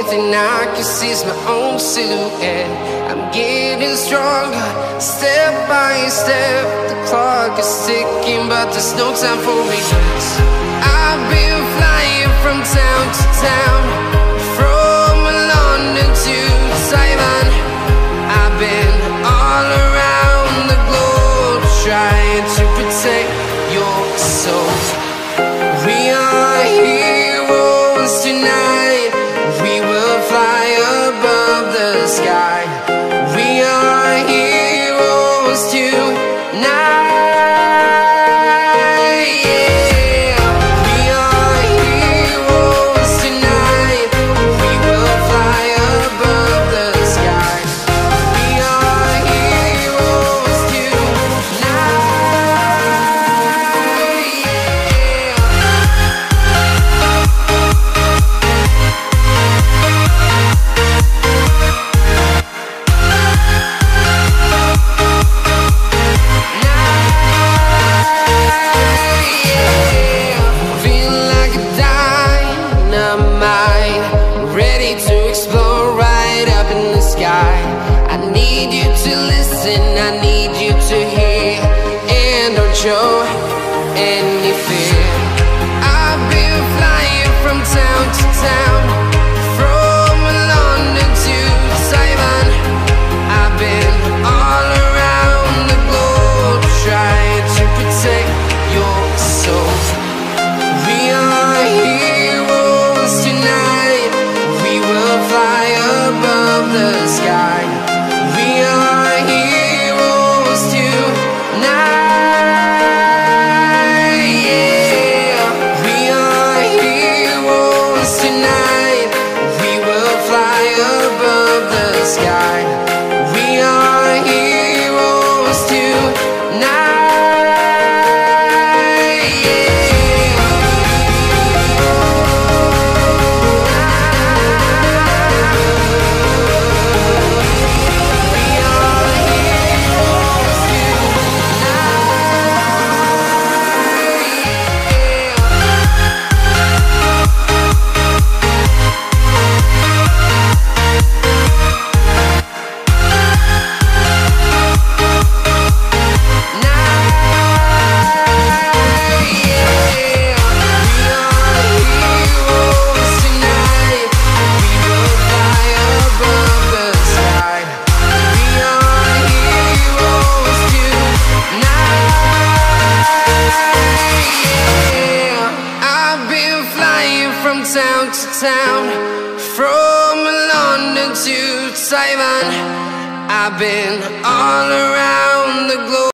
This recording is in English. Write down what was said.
only thing I can see is my own silhouette. I'm getting stronger, step by step. The clock is ticking, but there's no time for regrets. I've been flying from town to town, from London to Taiwan. I've been all around the globe, trying to protect your soul. We are heroes tonight. We will fly above the sky. We are heroes tonight. I need you to listen, I need you to hear, and don't show any fear. I've been flying from town to town, from London to Taiwan. I've been all around the globe, trying to protect your soul. We are heroes tonight. We will fly above the sky. We are heroes tonight, yeah. We are heroes tonight. We will fly above the sky. We are heroes tonight. Town to town, from London to Taiwan. I've been all around the globe.